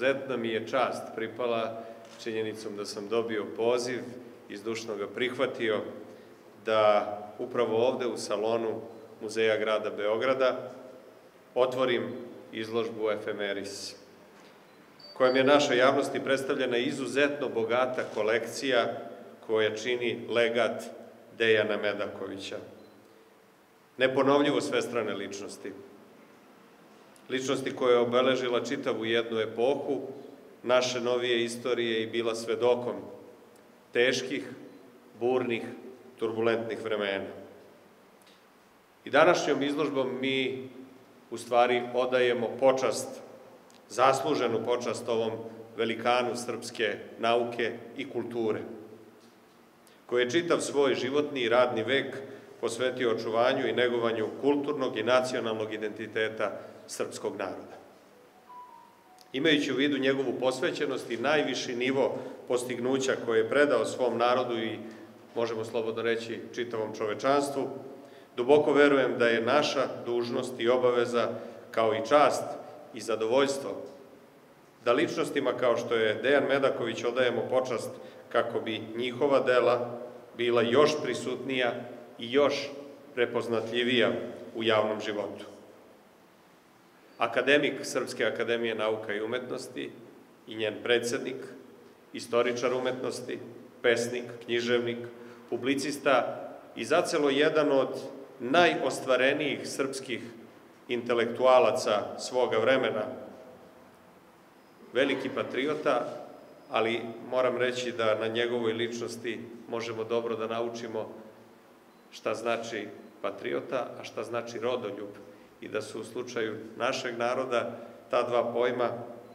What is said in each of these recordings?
izuzetna mi je čast pripala činjenicom da sam dobio poziv i zdušno ga prihvatio da upravo ovde u salonu Muzeja grada Beograda otvorim izložbu Efemeris, kojom je našoj javnosti predstavljena izuzetno bogata kolekcija koja čini legat Dejana Medakovića. Neponovljivo svestrane ličnosti. Ličnosti koja je obeležila čitavu jednu epohu naše novije istorije i bila svedokom teških, burnih, turbulentnih vremena. I današnjom izložbom mi u stvari odajemo počast, zasluženu počast ovom velikanu srpske nauke i kulture, koji je čitav svoj životni i radni vek posvetio očuvanju i negovanju kulturnog i nacionalnog identiteta srpskog naroda. Imajući u vidu njegovu posvećenost i najviši nivo postignuća koje je predao svom narodu i, možemo slobodno reći, čitavom čovečanstvu, duboko verujem da je naša dužnost i obaveza, kao i čast i zadovoljstvo, da ličnostima kao što je Dejan Medaković odajemo počast kako bi njihova dela bila još prisutnija i još prepoznatljivija u javnom životu. Akademik Srpske akademije nauka i umetnosti i njen predsednik, istoričar umetnosti, pesnik, književnik, publicista i zacelo jedan od najostvarenijih srpskih intelektualaca svoga vremena, veliki patriota, ali moram reći da na njegovoj ličnosti možemo dobro da naučimo šta znači patriota, a šta znači rodoljub, i da su u slučaju našeg naroda ta dva pojma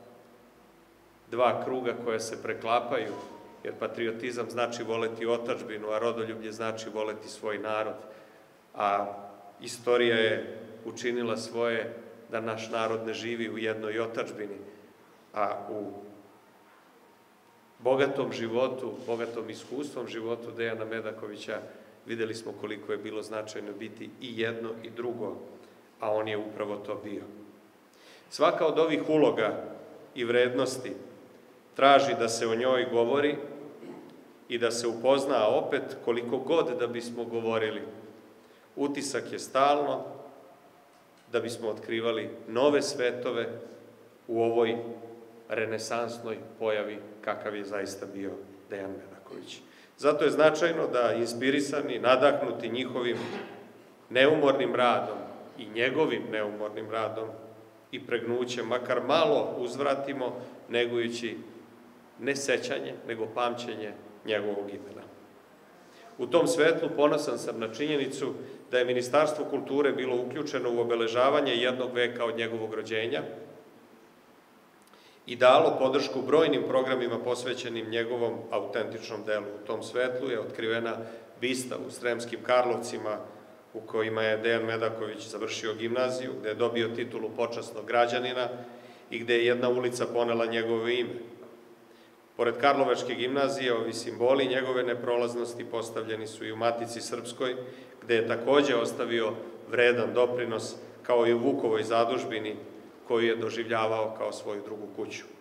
dva kruga koja se preklapaju, jer patriotizam znači voleti otadžbinu, a rodoljublje znači voleti svoj narod. A istorija je učinila svoje da naš narod ne živi u jednoj otadžbini, a u bogatom životu, bogatom iskustvom životu Dejana Medakovića videli smo koliko je bilo značajno biti i jedno i drugo, a on je upravo to bio. Svaka od ovih uloga i vrednosti traži da se o njoj govori i da se upozna, a opet koliko god da bismo govorili, utisak je stalno da bismo otkrivali nove svetove u ovoj renesansnoj pojavi kakav je zaista bio Dejan Medaković. Zato je značajno da inspirisani, nadahnuti njihovim neumornim radom i njegovim neumornim radom i pregnućem, makar malo uzvratimo, negujući ne sećanje, nego pamćenje njegovog imena. U tom svetlu ponosan sam na činjenicu da je Ministarstvo kulture bilo uključeno u obeležavanje jednog veka od njegovog rođenja i dalo podršku brojnim programima posvećenim njegovom autentičnom delu. U tom svetlu je otkrivena bista u Sremskim Karlovcima, u kojima je Dejan Medaković završio gimnaziju, gde je dobio titulu počasnog građanina i gde je jedna ulica ponela njegovo ime. Pored Karlovačke gimnazije, ovi simboli njegove neprolaznosti postavljeni su i u Matici Srpskoj, gde je takođe ostavio vredan doprinos, kao i u Vukovoj zadužbini, koju je doživljavao kao svoju drugu kuću.